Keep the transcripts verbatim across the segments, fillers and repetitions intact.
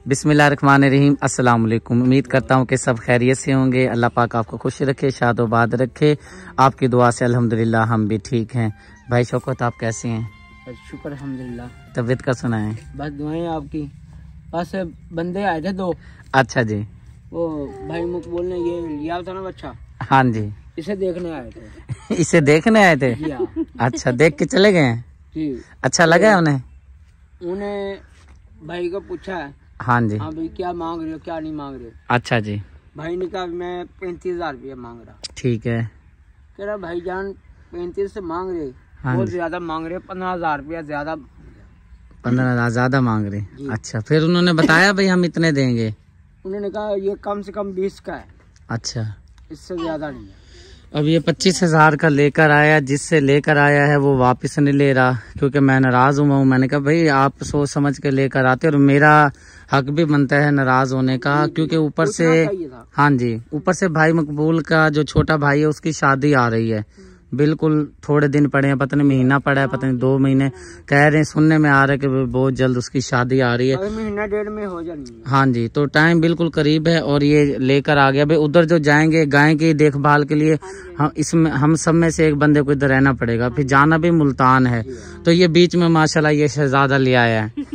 बिस्मिल्लाहिर्रहमानिर्रहीम। अस्सलाम वालेकुम। उम्मीद करता हूँ कि सब खैरियत से होंगे। अल्लाह पाक आपको खुश रखे, शादोबाद रखे। आपकी दुआ से अल्हम्दुलिल्लाह हम भी ठीक हैं। भाई शौकत, आप कैसे हैं? शुक्र अल्हम्दुलिल्लाह। तबीयत का सुनाएं। बस दुआएं आपकी। बस बंदे आए थे दो। अच्छा जी। वो भाई मकबूल ने ये लिया था ना बच्चा। हाँ जी। इसे देखने आए थे। इसे देखने आए थे? जी हाँ। अच्छा, देख के चले गए? जी। अच्छा लगा उन्हें? उन्हें भाई को पूछा है। हाँ जी। हाँ भाई, क्या मांग रहे हो क्या नहीं मांग रहे हो? अच्छा जी। भाई ने कहा मैं पैंतीस हजार रुपया मांग रहा। ठीक है। कह रहा भाई जान पैंतीस से मांग रहे, हाँ बहुत जी। ज्यादा मांग रहे, पंद्रह हजार रुपया ज्यादा। पंद्रह हजार ज्यादा मांग रहे? अच्छा, फिर उन्होंने बताया भाई हम इतने देंगे? उन्होंने कहा ये कम से कम बीस का है। अच्छा, इससे ज्यादा नहीं है। अब ये पच्चीस हजार का लेकर आया, जिससे लेकर आया है वो वापस नहीं ले रहा, क्योंकि मैं नाराज हुआ हूँ। मैंने कहा भाई आप सोच समझ के लेकर आते, और मेरा हक भी बनता है नाराज होने का, क्योंकि ऊपर से हाँ जी, ऊपर से भाई मकबूल का जो छोटा भाई है उसकी शादी आ रही है। बिल्कुल थोड़े दिन पड़े हैं, पता नहीं महीना पड़ा है, पता नहीं दो महीने कह रहे हैं, सुनने में आ रहा है कि बहुत जल्द उसकी शादी आ रही है। महीना डेढ़ में हो जानी है। हाँ जी, तो टाइम बिल्कुल करीब है और ये लेकर आ गया। भाई उधर जो जाएंगे गाय की देखभाल के लिए, हम इसमें हम सब में से एक बंदे को इधर रहना पड़ेगा, फिर जाना भी मुल्तान है, तो ये बीच में माशाल्लाह ये शहजादा ले आया है।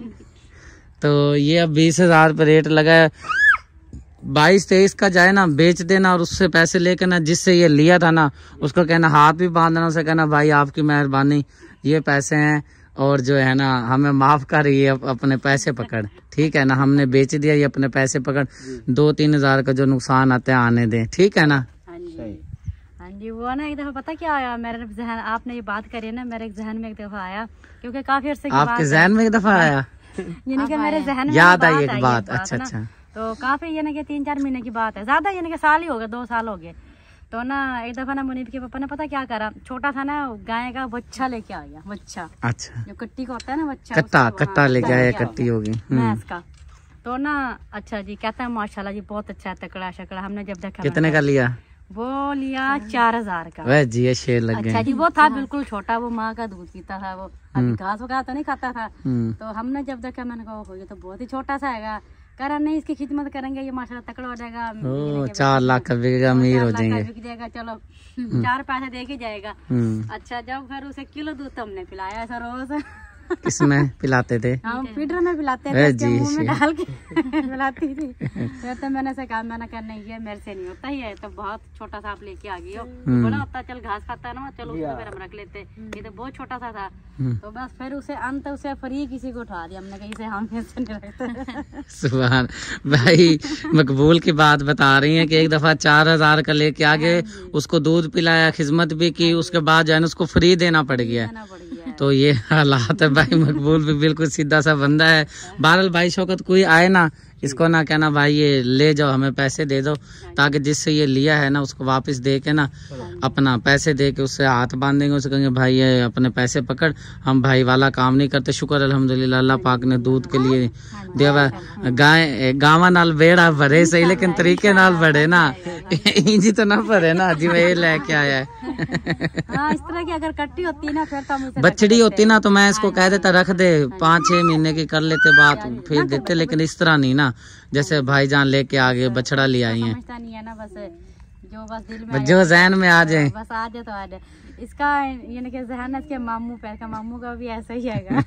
तो ये अब बीस हजार पे रेट लगा है। बाईस तेईस का जाए ना, बेच देना और उससे पैसे लेकर ना, जिससे ये लिया था ना उसको कहना हाथ भी बांधना, उसे कहना भाई आपकी मेहरबानी, ये पैसे हैं और जो है ना हमें माफ कर, ये अपने पैसे पकड़, ठीक है ना, हमने बेच दिया, ये अपने पैसे पकड़, दो तीन हजार का जो नुकसान आता है आने दे, ठीक है ना? हाँ जी, वो ना एक दफा पता क्या आया मेरे जहन, आपने ये बात करी ना, मेरे जहन में एक दफा आया, क्योंकि काफी अरसे की आपके जहन में एक दफा आया? यानी कि मेरे जहन में याद आई एक बात। अच्छा अच्छा। तो काफी यानी कि तीन चार महीने की बात है, ज्यादा यानी कि साल ही हो गए, दो साल हो गए। तो ना एक दफा ना मुनीब के पापा ने पता क्या करा, छोटा था ना गाय का बच्चा लेके आ गया, बच्चा। अच्छा। जो कट्टी का होता है ना बच्चा, कट्टा कट्टा लेके आया, कट्टी होगी भैंस का। तो ना अच्छा जी, कहता है माशाल्लाह जी बहुत अच्छा है, तकड़ा शकड़ा। हमने जब देखा, कितने का लिया? वो लिया चार हजार का। वह जी ये शेर लग गए। अच्छा जी, वो था बिल्कुल छोटा, वो माँ का दूध पीता था, वो अभी घास वगैरह तो नहीं खाता था। तो हमने जब देखा मैंने कहा ये तो बहुत ही छोटा सा है, करा नहीं इसकी खिदमत करेंगे ये माशाल्लाह तकड़ा हो जाएगा, ओ, चार लाख का बिकेगा, अमीर हो जाएंगे, बिक जाएगा, चलो चार पैसे दे के जाएगा। अच्छा, जब फिर उसे किलो दूध तो हमने पिलाया ऐसा रोज। किसमें पिलाते थे? हम फीडर में पिलाते हैं, उसके मुंह में डाल के पिलाती थी। फिर तो मैंने से कहा, मैंने कहा नहीं ये मेरे से नहीं होता ही है, तो बहुत छोटा सा आप लेके आ गई हो। बड़ा होता चल घास खाता है ना, चलो उसको फिर हम रख लेते, ये तो बहुत छोटा सा था। तो बस फिर उसे अंत उसे फ्री किसी को उठा दिया हमने, कहीं से हम से नहीं रखते। सुभान भाई, मकबूल की बात बता रही है कि एक दफा चार हजार का लेके आ गए, उसको दूध पिलाया, खिदमत भी की, उसके बाद जो है उसको फ्री देना पड़ गया। तो ये हालात है भाई। मकबूल भी बिल्कुल सीधा सा बंदा है। बहरहाल भाई शौकत कोई आए ना, इसको ना कहना भाई ये ले जाओ, हमें पैसे दे दो, ताकि जिससे ये लिया है ना उसको वापस दे के ना, अपना पैसे दे के उससे हाथ बांधेंगे, उसे कहेंगे भाई ये अपने पैसे पकड़, हम भाई वाला काम नहीं करते। शुक्र अल्हम्दुलिल्लाह अल्लाह पाक ने दूध के लिए देवा। गाय गावा नाल बेड़ा भरे सही, लेकिन तरीके नाल भरे ना, इंजी तो ना भरे ना जी ये लेके आया है। हाँ, इस तरह की अगर कट्टी होती ना, फिर तो बछड़ी होती ना तो मैं इसको कह देता रख दे, पाँच छह महीने की कर लेते बात, फिर देते, लेकिन इस तरह नहीं ना, जैसे भाईजान लेके आगे बछड़ा ले आई है। नहीं है ना, बस जो बस दिल में जो जहन में आ जाए, बस आ जाए तो आ जाए। इसका यानी कि जहन इसके मामू पैर का, मामू का भी ऐसा ही है।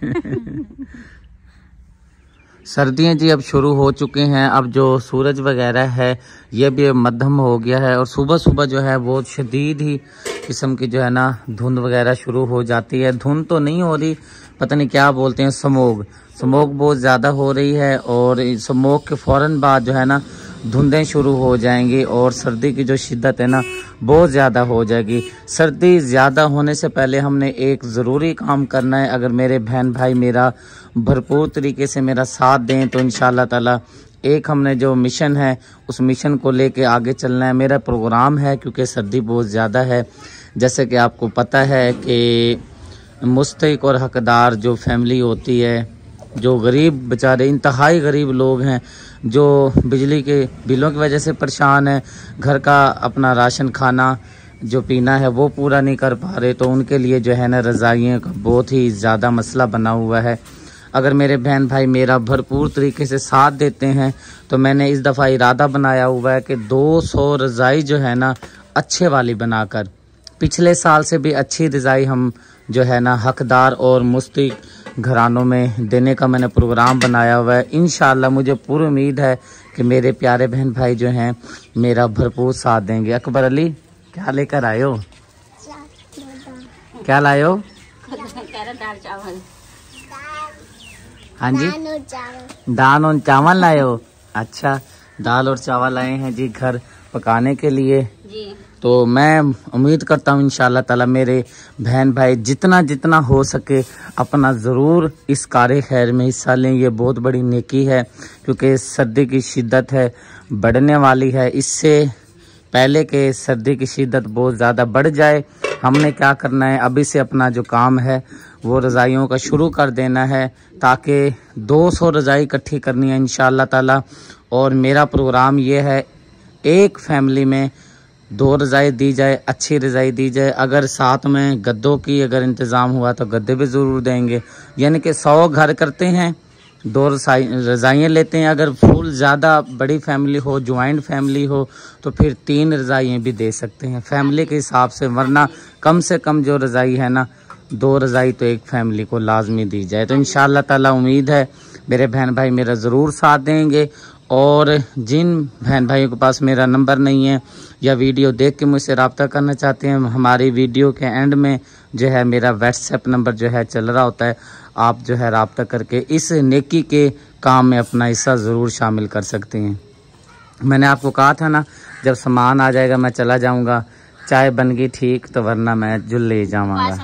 सर्दियाँ जी अब शुरू हो चुके हैं, अब जो सूरज वगैरह है ये भी मध्यम हो गया है, और सुबह सुबह जो है बहुत शदीद ही किस्म की जो है ना धुंध वगैरह शुरू हो जाती है। धुंध तो नहीं हो रही, पता नहीं क्या बोलते हैं, स्मोग स्मोक बहुत ज़्यादा हो रही है, और स्मोक के फौरन बाद जो है ना धुंधें शुरू हो जाएंगी, और सर्दी की जो शिद्दत है ना बहुत ज़्यादा हो जाएगी। सर्दी ज़्यादा होने से पहले हमने एक ज़रूरी काम करना है। अगर मेरे बहन भाई मेरा भरपूर तरीके से मेरा साथ दें तो इंशाअल्लाह ताला एक हमने जो मिशन है उस मिशन को लेके आगे चलना है। मेरा प्रोग्राम है, क्योंकि सर्दी बहुत ज़्यादा है, जैसे कि आपको पता है कि मुस्तहिक और हकदार जो फैमिली होती है, जो गरीब बेचारे इंतहाई गरीब लोग हैं, जो बिजली के बिलों की वजह से परेशान है, घर का अपना राशन खाना जो पीना है वो पूरा नहीं कर पा रहे, तो उनके लिए जो है ना रज़ाइयों का बहुत ही ज़्यादा मसला बना हुआ है। अगर मेरे बहन भाई मेरा भरपूर तरीके से साथ देते हैं तो मैंने इस दफ़ा इरादा बनाया हुआ है कि दो सौ रज़ाई जो है ना अच्छे वाली बनाकर, पिछले साल से भी अच्छी रज़ाई हम जो है ना हकदार और मुस्तहिक़ घरानों में देने का मैंने प्रोग्राम बनाया हुआ है। इंशाअल्लाह मुझे पूरी उम्मीद है कि मेरे प्यारे बहन भाई जो हैं मेरा भरपूर साथ देंगे। अकबर अली, क्या लेकर आए हो? क्या लाए हो? दाल चावल। हाँ जी, दाल और चावल लाए हो। अच्छा, दाल और चावल लाए हैं जी घर पकाने के लिए जी। तो मैं उम्मीद करता हूँ इंशाअल्लाह ताला मेरे बहन भाई जितना जितना हो सके अपना ज़रूर इस कार्य खैर में हिस्सा लें। ये बहुत बड़ी नेकी है क्योंकि सर्दी की शिद्दत है बढ़ने वाली है। इससे पहले के सर्दी की शिद्दत बहुत ज़्यादा बढ़ जाए, हमने क्या करना है, अभी से अपना जो काम है वो रज़ाइयों का शुरू कर देना है ताकि दो सौ रज़ाई इकट्ठी करनी है इंशाअल्लाह ताला। और मेरा प्रोग्राम ये है एक फैमिली में दो रज़ाई दी जाए, अच्छी रज़ाई दी जाए। अगर साथ में गद्दों की अगर इंतज़ाम हुआ तो गद्दे भी ज़रूर देंगे। यानी कि सौ घर करते हैं, दो रज़ाइयाँ लेते हैं। अगर फुल ज़्यादा बड़ी फैमिली हो, ज्वाइंट फैमिली हो तो फिर तीन रज़ाइयाँ भी दे सकते हैं फैमिली के हिसाब से। वरना कम से कम जो रज़ाई है ना दो रज़ाई तो एक फैमिली को लाजमी दी जाए। तो इंशाअल्लाह ताला उम्मीद है मेरे बहन भाई मेरा ज़रूर साथ देंगे। और जिन बहन भाइयों के पास मेरा नंबर नहीं है या वीडियो देख के मुझसे रब्ता करना चाहते हैं, हमारी वीडियो के एंड में जो है मेरा व्हाट्सएप नंबर जो है चल रहा होता है, आप जो है रब्ता करके इस नेकी के काम में अपना हिस्सा ज़रूर शामिल कर सकते हैं। मैंने आपको कहा था ना जब सामान आ जाएगा मैं चला जाऊँगा, चाय बन गई ठीक तो वरना मैं जुल ले जाऊँगा।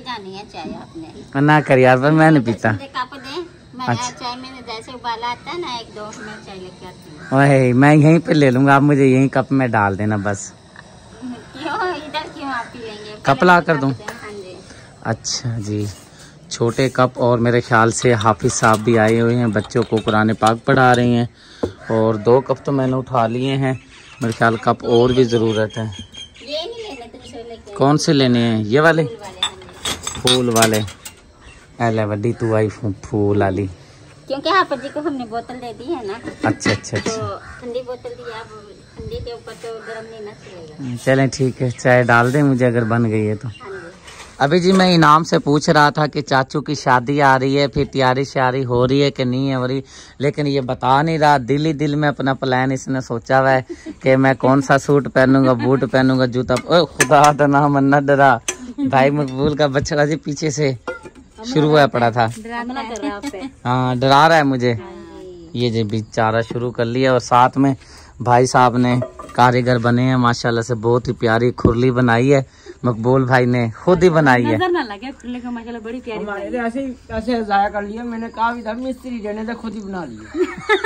ना कर यार, पर मैं नहीं पीता। अच्छा, चाय में जैसे उबाला आता है ना एक दो में चाय लेके आती हूँ। वही मैं यहीं पे ले लूँगा, आप मुझे यहीं कप में डाल देना बस। क्यों इधर क्यों आप पी लेंगे? कप ला कर दूँ? हाँ जी। अच्छा जी, छोटे कप। और मेरे ख्याल से हाफिज साहब भी आए हुए हैं, बच्चों को कुरान पाक पढ़ा रहे हैं। और दो कप तो मैंने उठा लिए हैं, मेरे ख्याल कप और भी ज़रूरत है। ये नहीं लेने दूसरे लेके। कौन से लेने हैं? ये वाले फूल वाले। अरे वड्डी तू आई फूल वाली, क्योंकि हाँ जी को हमने बोतल दे दी है ना। अच्छा अच्छा अच्छा, तो ठंडी बोतल दी, आप ठंडी के ऊपर तो गर्म नहीं ना चलेगा। चलें ठीक है, चाय डाल दें मुझे अगर बन गई है तो। हाँ जी। अभी जी मैं इनाम से पूछ रहा था कि चाचू की शादी आ रही है, फिर तैयारी श्यारी हो रही है कि नहीं हो रही, लेकिन ये बता नहीं रहा। दिल ही दिल में अपना प्लान इसने सोचा हुआ है कि मैं कौन सा सूट पहनूंगा, बूट पहनूंगा, जूता। ओए खुदा का नाम मन्ना डरा भाई, मकबूल का बच्चा जी पीछे से शुरू हुआ पड़ा था। हाँ डरा रहा है मुझे। ये जी बेचारा शुरू कर लिया। और साथ में भाई साहब ने कारीगर बने हैं माशाल्लाह से, बहुत ही प्यारी खुरली बनाई है। मकबूल भाई ने खुद ही बनाई है। नजर ना लगे खुरली को, माशाल्लाह बड़ी प्यारी। हमारे ऐसे ऐसे जाया कर लिया, मैंने कहा भी था मिस्त्री रहने तो खुद ही बना लिया।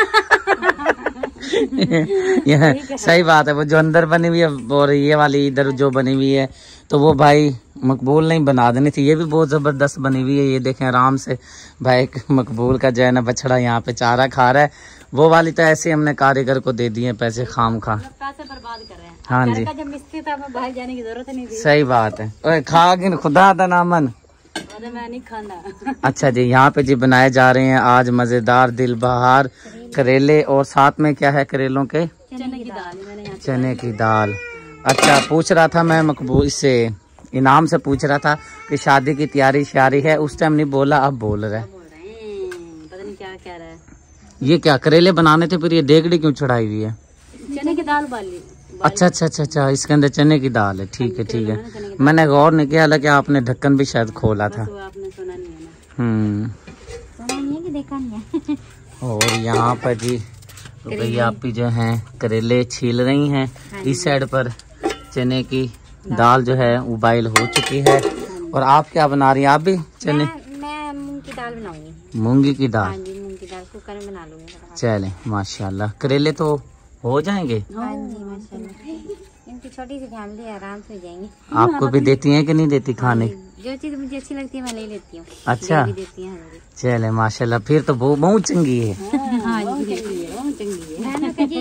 यह सही बात है। वो जो अंदर बनी हुई है और ये वाली इधर जो बनी हुई है तो वो भाई मकबूल नहीं बना देनी थी। ये भी बहुत जबरदस्त बनी हुई है। ये देखें आराम से भाई मकबूल का जो है ना बछड़ा यहाँ पे चारा खा रहा है। वो वाली तो ऐसे हमने कारीगर को दे दिए पैसे खाम खा, पैसे बर्बाद कर रहे हैं। हाँ जी, जब मिस्त्री था बाहर जाने की जरूरत नहीं थी। सही बात है। ओए खा गिन खुदा था नामन। मैं नहीं खाना। अच्छा जी, यहाँ पे जी बनाए जा रहे हैं आज मजेदार दिल बहार करेले। और साथ में क्या है करेलों के? चने की दाल। मैंने यहाँ चने की दाल। अच्छा, पूछ रहा था मैं मकबूल से इनाम से पूछ रहा था कि शादी की तैयारी श्यारी है, उस टाइम नहीं बोला, अब बोल रहा है। बोल रहे हैं, पता नहीं क्या कह रहा है। ये क्या करेले बनाने थे, फिर ये देगड़ी क्यों चढ़ाई हुई है? चने की दाल बाली। अच्छा अच्छा अच्छा अच्छा, इसके अंदर चने की दाल है। ठीक है ठीक है, मैंने गौर नहीं किया, हालांकि आपने ढक्कन भी शायद खोला था। आपने सुना नहीं है ना? हम्म, सुना नहीं है कि देखा नहीं है। और यहाँ पर जी भैया आप भी जो हैं करेले छील रही हैं। इस साइड पर चने की दाल जो है उबाइल हो चुकी है। और आप क्या बना रही हैं? आप भी चने? मैं मूंग की दाल बनाऊंगी। मूंगी की दाल? हाँ जी, मूंग की दाल कुकर में बना लूंगी। चले माशाल्लाह, करेले तो हो जाएंगे। हाँ जी माशाल्लाह, इनकी छोटी सी फैमिली आराम से हो जाएंगे। आपको भी देती हैं कि नहीं देती खाने? जो चीज मुझे अच्छी लगती है मैं ले लेती हूँ। अच्छा, देती हैं। चले माशाल्लाह, फिर तो बहुत बहुत चंगी है। हाँ जी, बहुत चंगी है।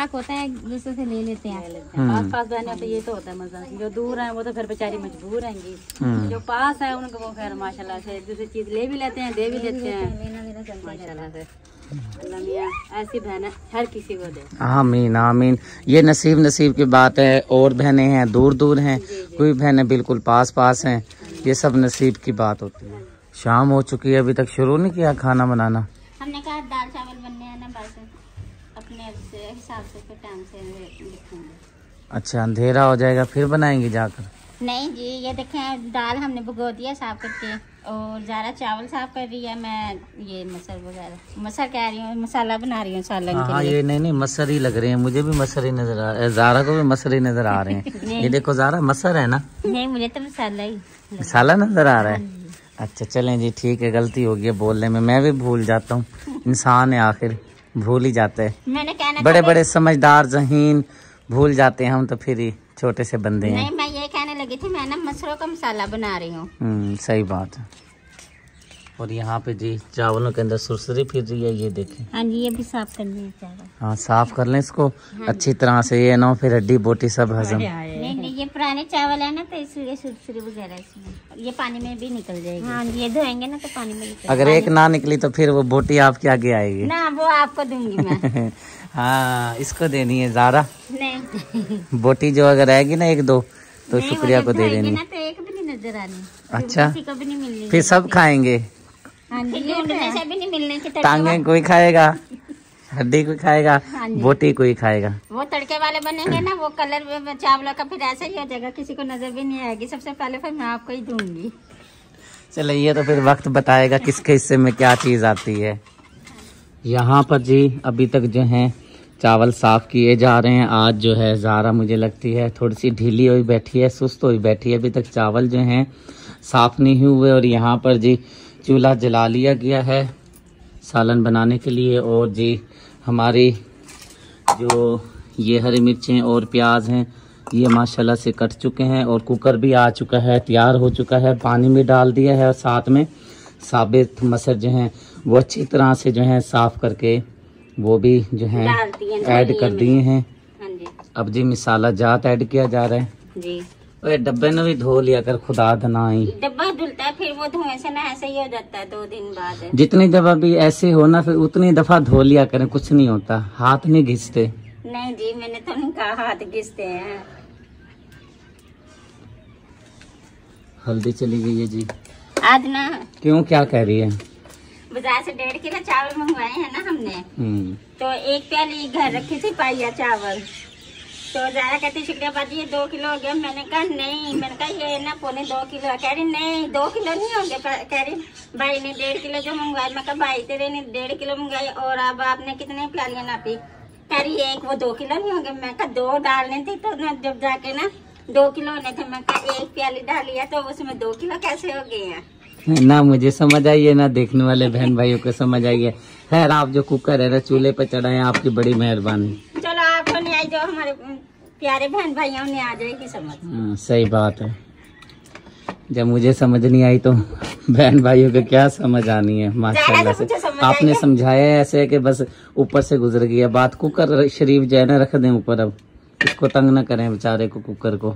इत्तेफाक होता है, एक दूसरे से ले लेते हैं। पास पास बहने तो ये तो होता है मजा। जो दूर है वो तो फिर बेचारी मजबूर रहेंगी, जो पास है उनको वो फिर माशाल्लाह से एक दूसरी चीज ले भी लेते हैं, दे भी लेते हैं माशाल्लाह से। अल्लाह मियां ऐसी बहन हर किसी को दे। आमीन आमीन। ये नसीब नसीब की बात है। और बहनें हैं दूर दूर हैं, कोई बहनें बिल्कुल पास पास हैं, ये सब नसीब की बात होती है। शाम हो चुकी है, अभी तक शुरू नहीं किया खाना बनाना। हमने कहा दाल चावल बनने हैं ना, बस अपने हिसाब से फिर टाइम से लिखेंगे। अच्छा अंधेरा हो जाएगा फिर बनाएंगे जाकर? नहीं जी, ये देखें दाल हमने भिगो दिया साफ करके, और ज़ारा चावल साफ कर रही है, मैं ये मसर वगैरह मसर कह रही हूँ, मसाला बना रही हूँ सालन के हाँ लिए। ये नहीं नहीं मसर ही लग रहे हैं, मुझे भी मसर ही नजर आ रहा है, ज़ारा को भी मसर ही नजर आ रहे हैं। ये देखो ज़ारा मसर है ना? नहीं मुझे तो मसाला ही मसाला नजर आ रहा है। अच्छा चलें जी ठीक है, गलती हो गई है बोलने में, मैं भी भूल जाता हूँ, इंसान है आखिर भूल ही जाते हैं। मैंने कहना बड़े बड़े समझदार ज़हीन भूल जाते हैं हम तो फिर ही छोटे से बंदे हैं। नहीं मैं ये कहने लगी थी, मैं ना मसरों का मसाला बना रही हूँ। हम्म सही बात है। और यहाँ पे जी चावलों के अंदर सुरसरी फिर रही है, ये देखें। हाँ जी ये भी साफ करनी है चावल। हाँ साफ कर लें इसको अच्छी तरह से, ये ना फिर हड्डी बोटी सब हजम। नहीं नहीं ये पुराने चावल है ना, तो इसलिए सुरसरी वगैरह इसमें ये पानी में भी निकल जाएगी। हाँ ये धोएंगे ना तो पानी में निकल। अगर एक ना निकली तो फिर वो बोटी आपके आगे आएगी ना, वो आपको दूंगी मैं। हाँ इसको देनी है ज़ारा, नहीं बोटी जो अगर रहेगी ना एक दो तो शुक्रिया को दे देनी। ना तो एक भी नहीं नजर आनी। अच्छा किसी को भी नहीं मिलनी, फिर सब खाएंगे। हाँ जी से भी नहीं मिलने की। टांगे कोई खाएगा, हड्डी कोई खाएगा, बोटी कोई खाएगा। वो तड़के वाले बनेंगे ना, वो कलर चावलों का फिर ऐसा ही हो जाएगा, किसी को नजर भी नहीं आएगी। सबसे पहले फिर मैं आपको ही दूंगी। चलो ये तो फिर वक्त बताएगा किसके हिस्से में क्या चीज आती है। यहाँ पर जी अभी तक जो है चावल साफ किए जा रहे हैं। आज जो है ज़ारा मुझे लगती है थोड़ी सी ढीली हुई बैठी है, सुस्त हुई बैठी है, अभी तक चावल जो हैं साफ नहीं हुए। और यहाँ पर जी चूल्हा जला लिया गया है सालन बनाने के लिए। और जी हमारी जो ये हरी मिर्चें और प्याज हैं ये माशाल्लाह से कट चुके हैं, और कुकर भी आ चुका है, तैयार हो चुका है, पानी में डाल दिया है, और साथ में साबित मसर जो हैं वो अच्छी तरह से जो है साफ करके वो भी जो है ऐड कर दिए हैं। हाँ जी। अब जी मसाला जात ऐड किया जा रहा है जी। और डब्बे ने भी धो लिया कर, खुदा धनाई डब्बा धुलता है फिर वो धुएं से ना ऐसे ही हो जाता है दो दिन बाद। जितनी दफा भी ऐसे हो ना फिर उतनी दफा धो लिया करें, कुछ नहीं होता, हाथ नहीं घिसते। नहीं जी मैंने तो नहीं कहा हाथ घिसते हैं। हल्दी चली गई है जी आज ना। क्यों क्या कह रही है? बाजार से डेढ़ किलो चावल मंगवाए हैं ना हमने, तो एक प्याली घर रखी थी पाइया चावल, तो ज़ारा कहती शुक्रिया बाजी ये दो किलो हो गया। मैंने कहा नहीं, मैंने कहा ये ना पौने दो किलो। कह रही नहीं दो किलो नहीं हो गया, कह रही भाई ने डेढ़ किलो जो मंगवाया। मैं कहा भाई तेरे ने डेढ़ किलो मंगवाई और अब आपने कितने प्यालियाँ नापी? कह रही एक वो दो किलो नहीं हो गया। मैं कहा दो डालने थे तो ना जब जाके ना दो किलो होने थे। मैं कहा एक प्याली डाली है तो उसमें दो किलो कैसे हो गए हैं? ना मुझे समझ आई है ना देखने वाले बहन भाइयों को समझ आई है। खैर आप जो कुकर है ना चूल्हे पे चढ़ाए आपकी बड़ी मेहरबानी। चलो आपको नहीं आई, जो हमारे प्यारे बहन भाइयों ने आ जाएगी समझ। हाँ सही बात है, जब मुझे समझ नहीं आई तो बहन भाइयों को क्या समझ आनी है। माशाल्लाह से आपने समझाया ऐसे कि बस ऊपर से गुजर गया बात। कुकर शरीफ जो है ना रख दें ऊपर, अब इसको तंग न करें बेचारे को कुकर को।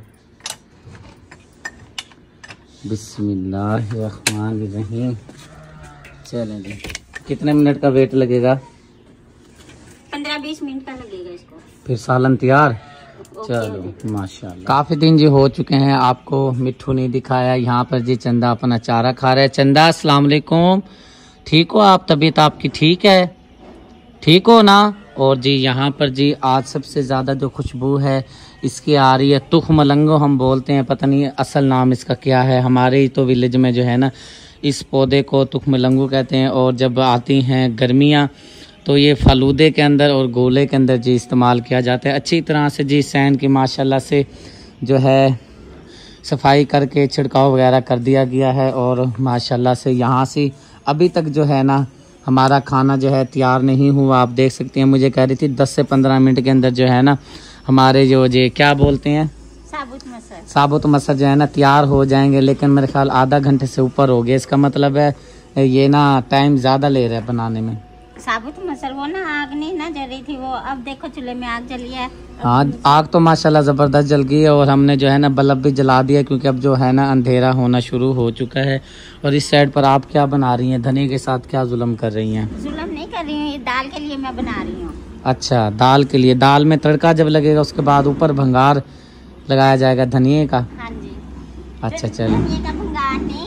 बिस्मिल्लाहिर्रहमानिर्रहीम। चलें जी कितने मिनट का वेट लगेगा? पंद्रह बीस मिनट का लगेगा इसको, फिर सालन तैयार। चलो माशाल्लाह। काफी दिन जी हो चुके हैं आपको मिट्ठू नहीं दिखाया। यहाँ पर जी चंदा अपना चारा खा रहा है। चंदा अस्सलाम वालेकुम, ठीक हो आप? तबीयत आपकी ठीक है? ठीक हो ना? और जी यहाँ पर जी आज सबसे ज़्यादा जो खुशबू है इसकी आ रही है तुख मलंगो हम बोलते हैं, पता नहीं असल नाम इसका क्या है। हमारे तो विलेज में जो है ना इस पौधे को तुख मलंगो कहते हैं। और जब आती हैं गर्मियाँ तो ये फालूदे के अंदर और गोले के अंदर जी इस्तेमाल किया जाता है। अच्छी तरह से जी सैन की माशाल्लाह से जो है सफाई करके छिड़काव वगैरह कर दिया गया है। और माशाल्लाह से यहाँ से अभी तक जो है ना हमारा खाना जो है तैयार नहीं हुआ। आप देख सकते हैं मुझे कह रही थी दस से पंद्रह मिनट के अंदर जो है ना हमारे जो ये क्या बोलते हैं साबुत मसर साबुत मसर जो है ना तैयार हो जाएंगे। लेकिन मेरे ख्याल आधा घंटे से ऊपर हो गया। इसका मतलब है ये ना टाइम ज़्यादा ले रहा है बनाने में। साबुत मसल वो ना आग नहीं ना जल रही थी वो, अब देखो चूल्हे में आग जली है। हाँ आग तो माशाल्लाह जबरदस्त जल गई है और हमने जो है ना बल्ब भी जला दिया क्योंकि अब जो है ना अंधेरा होना शुरू हो चुका है। और इस साइड पर आप क्या बना रही हैं? धनिया के साथ क्या जुल्म कर रही हैं? जुल्म नहीं कर रही हूँ, ये दाल के लिए मैं बना रही हूँ। अच्छा दाल के लिए, दाल में तड़का जब लगेगा उसके बाद ऊपर भंगार लगाया जाएगा धनिये का। हाँ जी। अच्छा चलिए, धनिये का भंगार नहीं,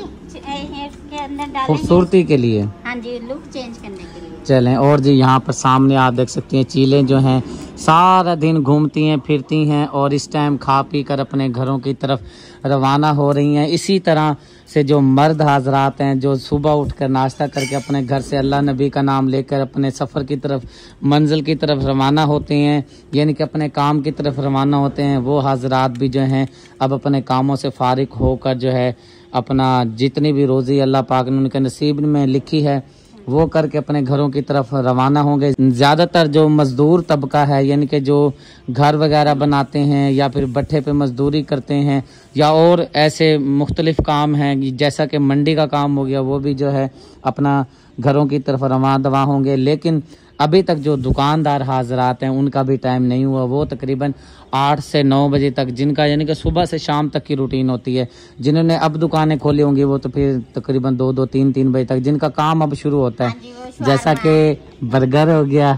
इसके अंदर डालेंगे खूबसूरती के लिए। हाँ जी, लुक चेंज करने के लिए। चलें। और जी यहाँ पर सामने आप देख सकती हैं चीलें जो हैं सारा दिन घूमती हैं फिरती हैं और इस टाइम खा पी कर अपने घरों की तरफ रवाना हो रही हैं। इसी तरह से जो मर्द हजरात हैं जो सुबह उठकर नाश्ता करके अपने घर से अल्लाह नबी का नाम लेकर अपने सफ़र की तरफ, मंजिल की तरफ रवाना होते हैं, यानी कि अपने काम की तरफ रवाना होते हैं, वो हजरात भी जो हैं अब अपने कामों से फारिग होकर जो है अपना जितनी भी रोज़ी अल्लाह पाक ने उनके नसीब में लिखी है वो करके अपने घरों की तरफ रवाना होंगे। ज़्यादातर जो मज़दूर तबका है यानी कि जो घर वगैरह बनाते हैं या फिर भट्ठे पे मजदूरी करते हैं या और ऐसे मुख्तलिफ काम हैं जैसा कि मंडी का काम हो गया, वो भी जो है अपना घरों की तरफ रवा दवा होंगे। लेकिन अभी तक जो दुकानदार हाजरात हैं उनका भी टाइम नहीं हुआ, वो तकरीबन आठ से नौ बजे तक, जिनका यानी कि सुबह से शाम तक की रूटीन होती है, जिन्होंने अब दुकानें खोली होंगी वो तो फिर तकरीबन दो दो तीन तीन बजे तक जिनका काम अब शुरू होता है, जैसा कि बर्गर हो गया,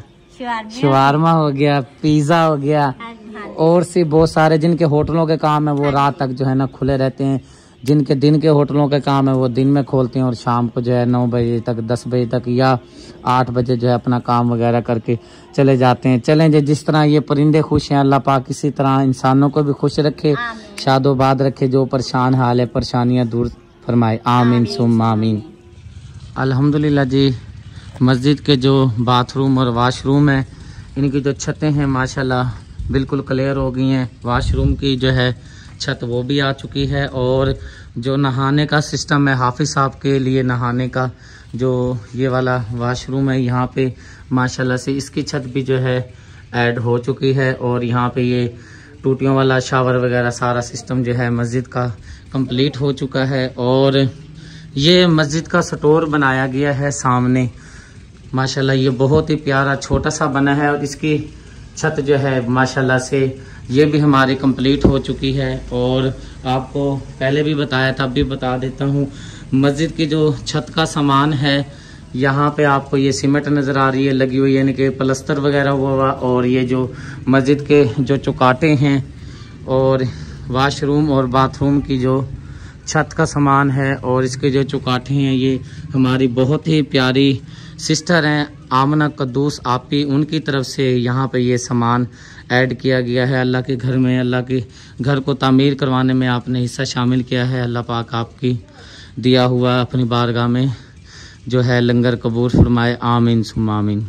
शवारमा हो गया, पिज़्ज़ा हो गया और सी बहुत सारे जिनके होटलों के काम है वो रात तक जो है ना खुले रहते हैं। जिनके दिन के होटलों के काम है वो दिन में खोलते हैं और शाम को जो है नौ बजे तक, दस बजे तक या आठ बजे जो है अपना काम वगैरह करके चले जाते हैं। चलें जी, जिस तरह ये परिंदे खुश हैं अल्लाह पाक इसी तरह इंसानों को भी खुश रखे, शादोबाद रखे, जो परेशान हाल है परेशानियाँ दूर फरमाए। आमीन सुम्मा आमीन। अल्हम्दुलिल्लाह जी, मस्जिद के जो बाथरूम और वाशरूम है इनकी जो छतें हैं माशाल्लाह बिल्कुल क्लियर हो गई हैं। वाशरूम की जो है छत वो भी आ चुकी है और जो नहाने का सिस्टम है हाफिज साहब के लिए नहाने का जो ये वाला वाशरूम है यहाँ पे माशाल्लाह से इसकी छत भी जो है ऐड हो चुकी है और यहाँ पे ये टूटियों वाला शावर वगैरह सारा सिस्टम जो है मस्जिद का कंप्लीट हो चुका है। और ये मस्जिद का स्टोर बनाया गया है सामने माशाल्लाह, ये बहुत ही प्यारा छोटा सा बना है और इसकी छत जो है माशाल्लाह से ये भी हमारी कंप्लीट हो चुकी है। और आपको पहले भी बताया था, अब भी बता देता हूँ, मस्जिद की जो छत का सामान है यहाँ पे आपको ये सीमेंट नज़र आ रही है लगी हुई, यानी कि प्लस्तर वगैरह हुआ हुआ, और ये जो मस्जिद के जो चौकाटे हैं और वाशरूम और बाथरूम की जो छत का सामान है और इसके जो चौकाटे हैं ये हमारी बहुत ही प्यारी सिस्टर हैं आमना कद्दूस आपी, उनकी तरफ से यहाँ पे ये सामान ऐड किया गया है। अल्लाह के घर में, अल्लाह के घर को तामीर करवाने में आपने हिस्सा शामिल किया है। अल्लाह पाक आपकी दिया हुआ अपनी बारगाह में जो है लंगर कबूल फरमाए। आमीन सुम्मा आमीन।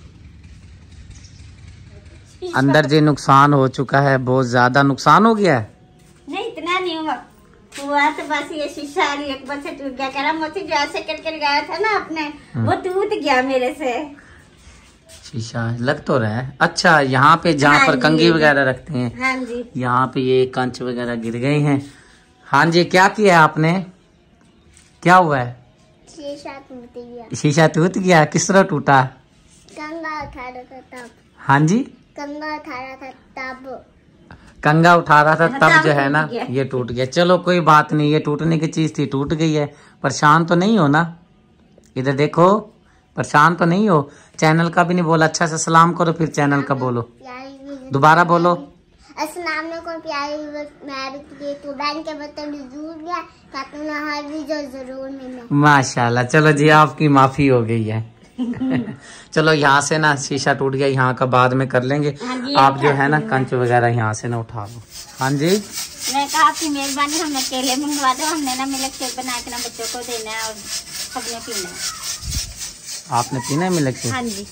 अंदर जी नुकसान हो चुका है, बहुत ज्यादा नुकसान हो गया है। नहीं इतना नहीं हुआ, हुआ तो बस ये शीशा एक बार से टूट गया। कह रहा मोती जो ऐसे करके गया था ना अपने, वो टूट गया मेरे से। शीशा लग तो रहा है। अच्छा, यहाँ पे जहाँ हाँ पर कंगी वगैरह रखते हैं, हाँ जी, यहाँ पे ये कंच वगैरह गिर गए हैं। हाँ जी, क्या किया है आपने? क्या हुआ है? शीशा टूट गया। शीशा टूट गया? किस तरह टूटा? कंगा उठा रहा था तब। हाँ जी, कंगा उठा रहा था तब। कंगा उठा रहा था तब जो है ना टूट गया। ये टूट गया। चलो कोई बात नहीं, ये टूटने की चीज थी, टूट गई है। परेशान तो नहीं हो ना? इधर देखो, परेशान तो नहीं हो? चैनल का भी नहीं बोला, अच्छा से सलाम करो, फिर चैनल का बोलो, दोबारा बोलो। अस्सलाम वालेकुम प्यारे व्यूअर्स, मैं भी तो बहन के बर्तन जरूर गया ताकि ना हर वीडियो जरूर मिले। माशाल्लाह, चलो जी आपकी माफी हो गई है। चलो यहाँ से ना शीशा टूट गया, यहाँ का बाद में कर लेंगे। हाँ आप जो है ना कंच वगैरह यहाँ से ना उठा लो। हाँ जी, मैं कहा आपकी मेहरबानी, हमने केले मंगवा दो, हमने ना मिल्क शेक बना के ना बच्चों को देना है और सबने पीना है। आपने पीना है मिल्क शेक? हाँ जी।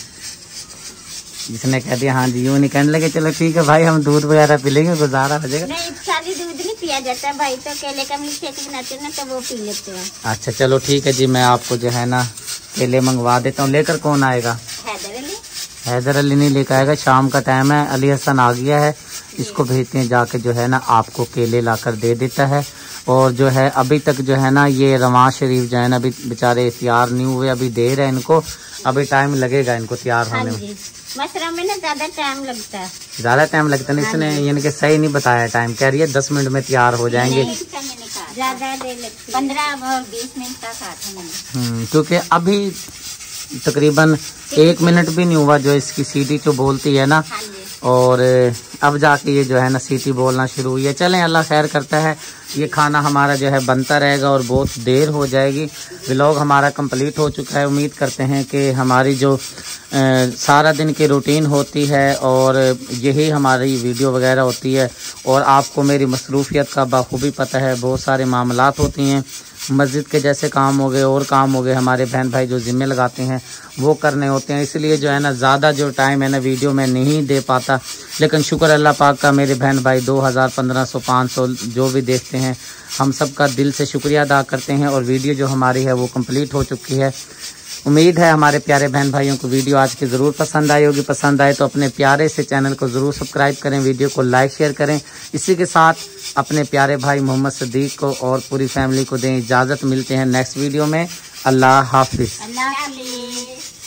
जिसने कह दिया हाँ जी, यूँ नहीं कहने लगे चलो ठीक है भाई हम दूध वगैरह पी लेंगे, गुजारा हो जाएगा। नहीं, सारी दूध नहीं पिया जाता भाई, तो केले का मिल्क शेक बनाते हैं ना तो वो पी लेते हैं। अच्छा चलो ठीक है जी, मैं आपको जो है ना केले मंगवा देता हूँ। लेकर कौन आएगा? हैदर अली। हैदर अली नहीं लेकर आएगा, शाम का टाइम है, अली हसन आ गया है, इसको भेजते हैं, जाके जो है ना आपको केले लाकर दे देता है। और जो है अभी तक जो है ना ये रवान शरीफ जो है ना अभी बेचारे तैयार नहीं हुए, अभी देर है इनको, अभी टाइम लगेगा इनको तैयार होने में। मशरूम में ना ज्यादा टाइम लगता है, ज्यादा टाइम लगता है। इसने यानी कि सही नहीं बताया टाइम, कह रही है दस मिनट में तैयार हो जाएंगे। ज्यादा देर लगती, पंद्रह और बीस मिनट का काटा, क्योंकि अभी तकरीबन एक मिनट भी नहीं हुआ जो इसकी सीटी जो बोलती है ना, और अब जाके ये जो है ना सीटी बोलना शुरू हुई है। चलें अल्लाह खैर करता है, ये खाना हमारा जो है बनता रहेगा और बहुत देर हो जाएगी। व्लॉग हमारा कंप्लीट हो चुका है। उम्मीद करते हैं कि हमारी जो आ, सारा दिन की रूटीन होती है और यही हमारी वीडियो वगैरह होती है, और आपको मेरी मसरूफियत का बखूबी पता है, बहुत सारे मामलात होती हैं, मस्जिद के जैसे काम हो गए और काम हो गए, हमारे बहन भाई जो जिम्मे लगाते हैं वो करने होते हैं, इसलिए जो है ना ज़्यादा जो टाइम है ना वीडियो में नहीं दे पाता। लेकिन शुक्र अल्लाह पाक का, मेरे बहन भाई दो हज़ार पंद्रह सौ पाँच सौ जो भी देखते हैं, हम सब का दिल से शुक्रिया अदा करते हैं। और वीडियो जो हमारी है वो कंप्लीट हो चुकी है। उम्मीद है हमारे प्यारे बहन भाइयों को वीडियो आज की ज़रूर पसंद आई होगी। पसंद आए तो अपने प्यारे से चैनल को ज़रूर सब्सक्राइब करें, वीडियो को लाइक शेयर करें। इसी के साथ अपने प्यारे भाई मोहम्मद सदीक को और पूरी फैमिली को दें इजाज़त। मिलते हैं नेक्स्ट वीडियो में। अल्लाह हाफिज़। अल्लाह हाफिज़।